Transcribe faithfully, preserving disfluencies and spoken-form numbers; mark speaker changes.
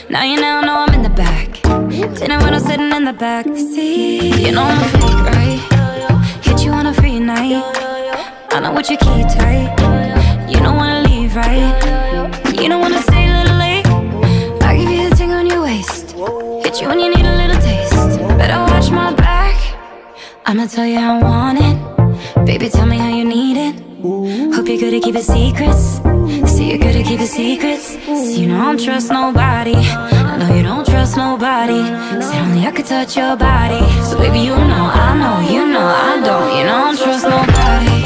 Speaker 1: Now you now know I'm in the back. Didn't when I'm sitting in the back seat. You know I'm a freak, right? Hit you on a free night. I know what you keep tight. You don't wanna leave, right? You don't wanna stay a little late. I give you the thing on your waist. Hit you when you need a little taste. Better watch my back. I'ma tell you how I want it. Baby, tell me how you need it. Hope you're good at keeping secrets. See you're good at keeping secrets. See you know I don't trust nobody. I know you don't trust nobody. Said only I could touch your body. So baby, you know, I know, you know I don't. You know I don't trust nobody.